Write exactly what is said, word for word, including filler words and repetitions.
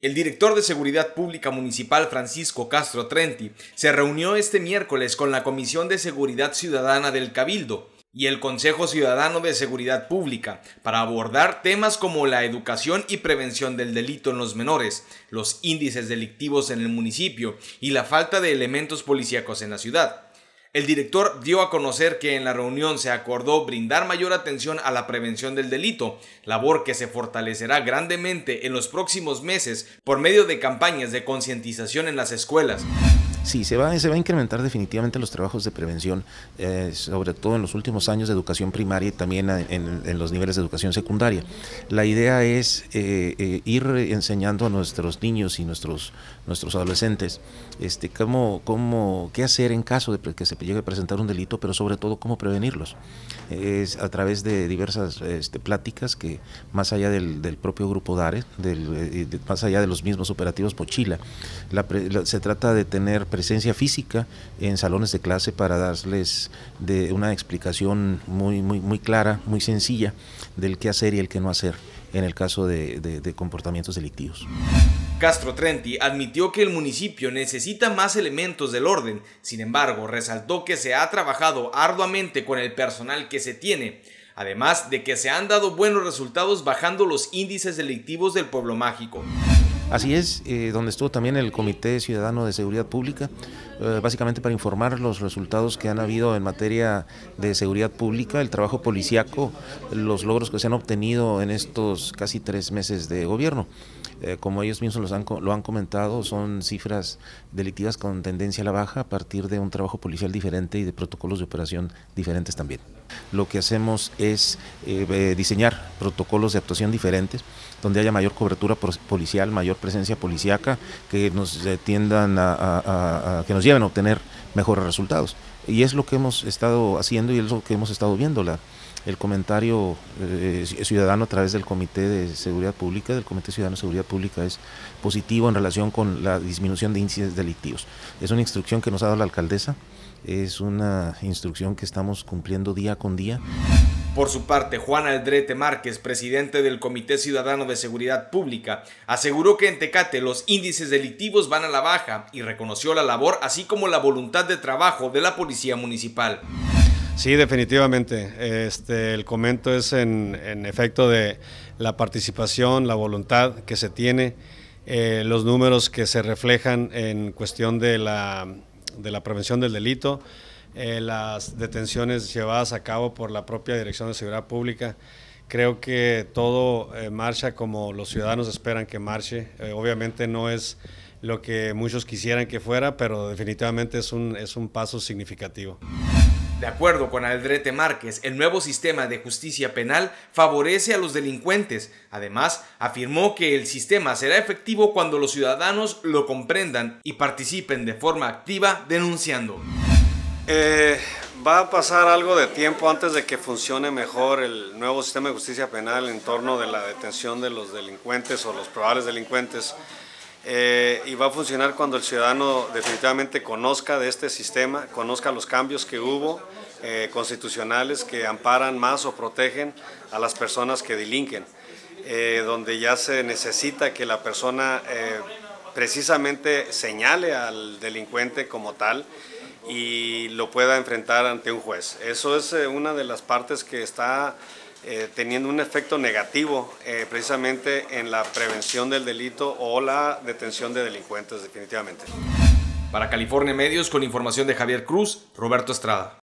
El director de Seguridad Pública Municipal, Francisco Castro Trenti, se reunió este miércoles con la Comisión de Seguridad Ciudadana del Cabildo y el Consejo Ciudadano de Seguridad Pública para abordar temas como la educación y prevención del delito en los menores, los índices delictivos en el municipio y la falta de elementos policíacos en la ciudad. El director dio a conocer que en la reunión se acordó brindar mayor atención a la prevención del delito, labor que se fortalecerá grandemente en los próximos meses por medio de campañas de concientización en las escuelas. Sí, se va, se va a incrementar definitivamente los trabajos de prevención, eh, sobre todo en los últimos años de educación primaria y también en, en los niveles de educación secundaria. La idea es eh, eh, ir enseñando a nuestros niños y nuestros, nuestros adolescentes este, cómo, cómo, qué hacer en caso de que se llegue a presentar un delito, pero sobre todo cómo prevenirlos. Es a través de diversas este, pláticas que más allá del, del propio grupo DARE, del, de, más allá de los mismos operativos Mochila, la, la, se trata de tener presencia física en salones de clase para darles de una explicación muy, muy, muy clara, muy sencilla del qué hacer y el qué no hacer en el caso de, de, de comportamientos delictivos. Castro Trenti admitió que el municipio necesita más elementos del orden, sin embargo, resaltó que se ha trabajado arduamente con el personal que se tiene, además de que se han dado buenos resultados bajando los índices delictivos del pueblo mágico. Así es, eh, donde estuvo también el Comité Ciudadano de Seguridad Pública, eh, básicamente para informar los resultados que han habido en materia de seguridad pública, el trabajo policíaco, los logros que se han obtenido en estos casi tres meses de gobierno. Eh, como ellos mismos los han, lo han comentado, son cifras delictivas con tendencia a la baja a partir de un trabajo policial diferente y de protocolos de operación diferentes también. Lo que hacemos es eh, diseñar protocolos de actuación diferentes, donde haya mayor cobertura policial, mayor presencia policíaca, que nos eh, tiendan a, a, a, a que nos lleven a obtener mejores resultados. Y es lo que hemos estado haciendo y es lo que hemos estado viendo. La, el comentario eh, ciudadano a través del Comité de Seguridad Pública, del Comité Ciudadano de Seguridad Pública, es positivo en relación con la disminución de índices delictivos. Es una instrucción que nos ha dado la alcaldesa, es una instrucción que estamos cumpliendo día con día. Por su parte, Juan Aldrete Márquez, presidente del Comité Ciudadano de Seguridad Pública, aseguró que en Tecate los índices delictivos van a la baja y reconoció la labor así como la voluntad de trabajo de la Policía Municipal. Sí, definitivamente. Este, el comento es en, en efecto de la participación, la voluntad que se tiene, eh, los números que se reflejan en cuestión de la, de la prevención del delito, eh, las detenciones llevadas a cabo por la propia Dirección de Seguridad Pública. Creo que todo eh, marcha como los ciudadanos esperan que marche. Eh, obviamente no es lo que muchos quisieran que fuera, pero definitivamente es un, es un paso significativo. De acuerdo con Aldrete Márquez, el nuevo sistema de justicia penal favorece a los delincuentes. Además, afirmó que el sistema será efectivo cuando los ciudadanos lo comprendan y participen de forma activa denunciando. Eh, va a pasar algo de tiempo antes de que funcione mejor el nuevo sistema de justicia penal en torno de la detención de los delincuentes o los probables delincuentes. Eh, y va a funcionar cuando el ciudadano definitivamente conozca de este sistema, conozca los cambios que hubo eh, constitucionales que amparan más o protegen a las personas que delinquen, eh, donde ya se necesita que la persona eh, precisamente señale al delincuente como tal y lo pueda enfrentar ante un juez. Eso es eh, una de las partes que está Eh, teniendo un efecto negativo eh, precisamente en la prevención del delito o la detención de delincuentes definitivamente. Para California Medios, con información de Javier Cruz, Roberto Estrada.